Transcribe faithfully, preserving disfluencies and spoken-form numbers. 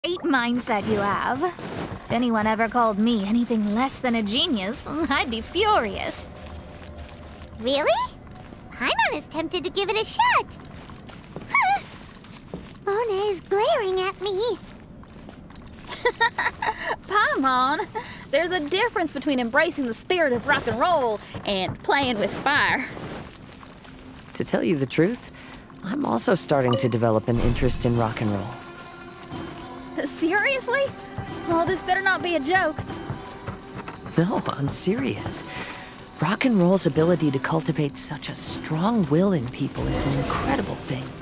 Great mindset you have. If anyone ever called me anything less than a genius, I'd be furious. Really? Paimon is tempted to give it a shot. Mona is glaring at me. Paimon, there's a difference between embracing the spirit of rock and roll and playing with fire. To tell you the truth, I'm also starting to develop an interest in rock and roll. Seriously? Well, this better not be a joke. No, I'm serious. Rock and roll's ability to cultivate such a strong will in people is an incredible thing.